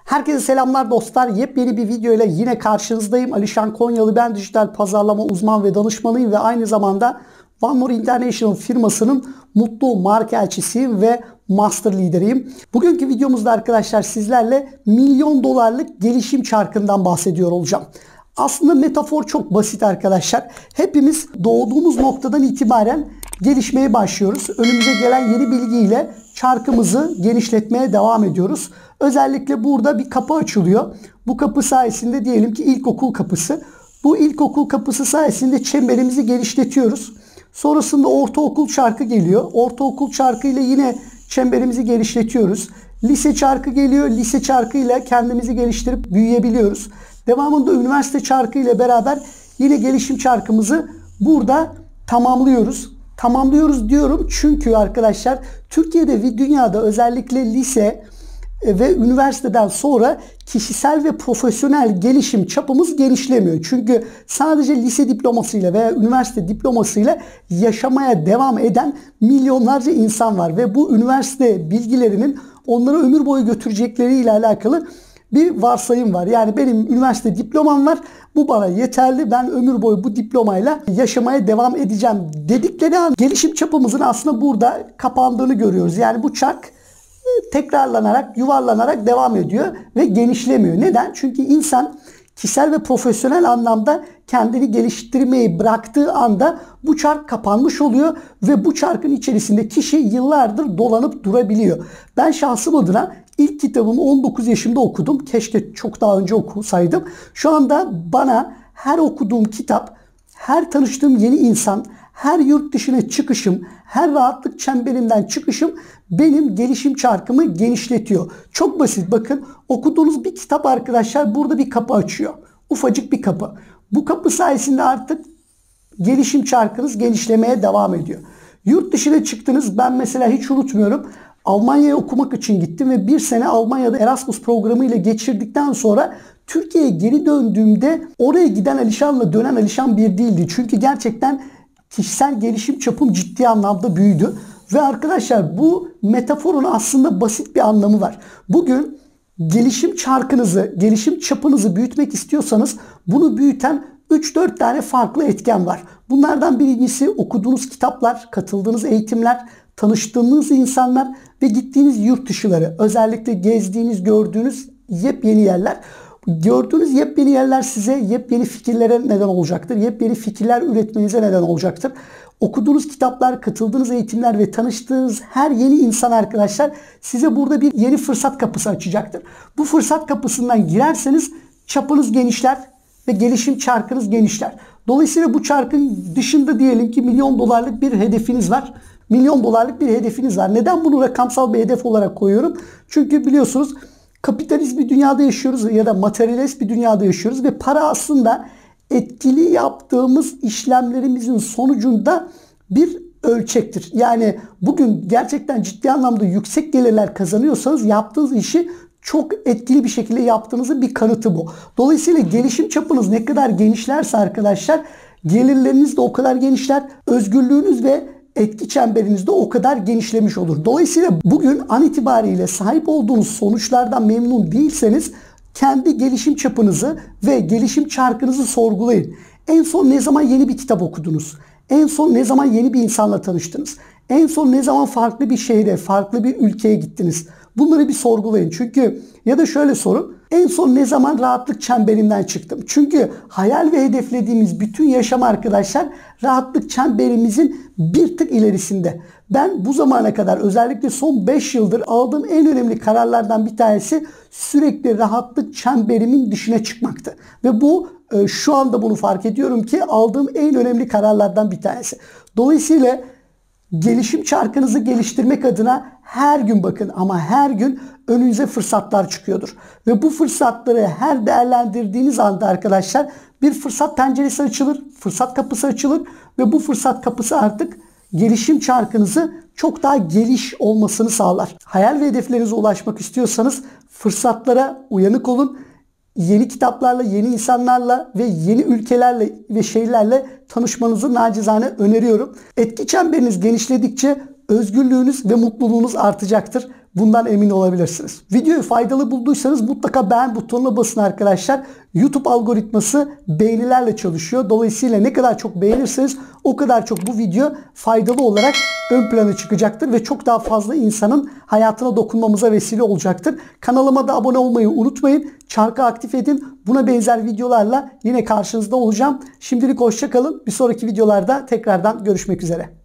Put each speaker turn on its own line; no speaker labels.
Herkese selamlar dostlar. Yepyeni bir video ile yine karşınızdayım. Alişan Konyalı, ben dijital pazarlama uzman ve danışmanıyım ve aynı zamanda One More International firmasının mutlu marka elçisiyim ve master lideriyim. Bugünkü videomuzda arkadaşlar sizlerle milyon dolarlık gelişim çarkından bahsediyor olacağım. Aslında metafor çok basit arkadaşlar. Hepimiz doğduğumuz noktadan itibaren gelişmeye başlıyoruz. Önümüze gelen yeni bilgiyle çarkımızı genişletmeye devam ediyoruz. Özellikle burada bir kapı açılıyor. Bu kapı sayesinde diyelim ki ilkokul kapısı. Bu ilkokul kapısı sayesinde çemberimizi genişletiyoruz. Sonrasında ortaokul çarkı geliyor. Ortaokul çarkı ile yine çemberimizi genişletiyoruz. Lise çarkı geliyor. Lise çarkı ile kendimizi geliştirip büyüyebiliyoruz. Devamında üniversite çarkı ile beraber yine gelişim çarkımızı burada tamamlıyoruz. Tamamlıyoruz diyorum çünkü arkadaşlar Türkiye'de ve dünyada özellikle lise ve üniversiteden sonra kişisel ve profesyonel gelişim çapımız genişlemiyor. Çünkü sadece lise diplomasıyla veya üniversite diplomasıyla yaşamaya devam eden milyonlarca insan var. Ve bu üniversite bilgilerinin onları ömür boyu götürecekleriyle alakalı bir varsayım var. Yani benim üniversite diplomam var. Bu bana yeterli. Ben ömür boyu bu diplomayla yaşamaya devam edeceğim dedikleri an gelişim çapımızın aslında burada kapandığını görüyoruz. Yani bu çark tekrarlanarak, yuvarlanarak devam ediyor ve genişlemiyor. Neden? Çünkü insan kişisel ve profesyonel anlamda kendini geliştirmeyi bıraktığı anda bu çark kapanmış oluyor ve bu çarkın içerisinde kişi yıllardır dolanıp durabiliyor. Ben şahsım adına ilk kitabımı 19 yaşımda okudum. Keşke çok daha önce okusaydım. Şu anda bana her okuduğum kitap, her tanıştığım yeni insan, her yurt dışına çıkışım, her rahatlık çemberinden çıkışım benim gelişim çarkımı genişletiyor. Çok basit, bakın okuduğunuz bir kitap arkadaşlar burada bir kapı açıyor. Ufacık bir kapı. Bu kapı sayesinde artık gelişim çarkınız genişlemeye devam ediyor. Yurt dışına çıktınız, ben mesela hiç unutmuyorum. Almanya'ya okumak için gittim ve bir sene Almanya'da Erasmus programı ile geçirdikten sonra Türkiye'ye geri döndüğümde oraya giden Alişan'la dönen Alişan bir değildi. Çünkü gerçekten kişisel gelişim çapım ciddi anlamda büyüdü. Ve arkadaşlar bu metaforun aslında basit bir anlamı var. Bugün gelişim çarkınızı, gelişim çapınızı büyütmek istiyorsanız bunu büyüten 3-4 tane farklı etken var. Bunlardan birincisi okuduğunuz kitaplar, katıldığınız eğitimler, tanıştığınız insanlar ve gittiğiniz yurt dışıları. Özellikle gezdiğiniz, gördüğünüz yepyeni yerler. Gördüğünüz yepyeni yerler size yepyeni fikirlere neden olacaktır. Yepyeni fikirler üretmenize neden olacaktır. Okuduğunuz kitaplar, katıldığınız eğitimler ve tanıştığınız her yeni insan arkadaşlar size burada bir yeni fırsat kapısı açacaktır. Bu fırsat kapısından girerseniz çapınız genişler ve gelişim çarkınız genişler. Dolayısıyla bu çarkın dışında diyelim ki milyon dolarlık bir hedefiniz var. Milyon dolarlık bir hedefiniz var. Neden bunu rakamsal bir hedef olarak koyuyorum? Çünkü biliyorsunuz kapitalist bir dünyada yaşıyoruz ya da materyalist bir dünyada yaşıyoruz ve para aslında etkili yaptığımız işlemlerimizin sonucunda bir ölçektir. Yani bugün gerçekten ciddi anlamda yüksek gelirler kazanıyorsanız yaptığınız işi çok etkili bir şekilde yaptığınızın bir kanıtı bu. Dolayısıyla gelişim çapınız ne kadar genişlerse arkadaşlar gelirleriniz de o kadar genişler. Özgürlüğünüz ve etki çemberiniz de o kadar genişlemiş olur. Dolayısıyla bugün an itibariyle sahip olduğunuz sonuçlardan memnun değilseniz kendi gelişim çapınızı ve gelişim çarkınızı sorgulayın. En son ne zaman yeni bir kitap okudunuz? En son ne zaman yeni bir insanla tanıştınız? En son ne zaman farklı bir şehre, farklı bir ülkeye gittiniz? Bunları bir sorgulayın. Çünkü ya da şöyle sorun. En son ne zaman rahatlık çemberinden çıktım? Çünkü hayal ve hedeflediğimiz bütün yaşam arkadaşlar rahatlık çemberimizin bir tık ilerisinde. Ben bu zamana kadar özellikle son 5 yıldır aldığım en önemli kararlardan bir tanesi sürekli rahatlık çemberimin dışına çıkmaktı. Ve bu şu anda bunu fark ediyorum ki aldığım en önemli kararlardan bir tanesi. Dolayısıyla gelişim çarkınızı geliştirmek adına her gün bakın ama her gün önünüze fırsatlar çıkıyordur. Ve bu fırsatları her değerlendirdiğiniz anda arkadaşlar bir fırsat penceresi açılır, fırsat kapısı açılır ve bu fırsat kapısı artık gelişim çarkınızı çok daha geniş olmasını sağlar. Hayal ve hedeflerinize ulaşmak istiyorsanız fırsatlara uyanık olun. Yeni kitaplarla, yeni insanlarla ve yeni ülkelerle ve şehirlerle tanışmanızı nacizane öneriyorum. Etki çemberiniz genişledikçe özgürlüğünüz ve mutluluğunuz artacaktır. Bundan emin olabilirsiniz. Videoyu faydalı bulduysanız mutlaka beğen butonuna basın arkadaşlar. YouTube algoritması beğenilerle çalışıyor. Dolayısıyla ne kadar çok beğenirseniz o kadar çok bu video faydalı olarak ön plana çıkacaktır ve çok daha fazla insanın hayatına dokunmamıza vesile olacaktır. Kanalıma da abone olmayı unutmayın. Çarkı aktif edin. Buna benzer videolarla yine karşınızda olacağım. Şimdilik hoşça kalın. Bir sonraki videolarda tekrardan görüşmek üzere.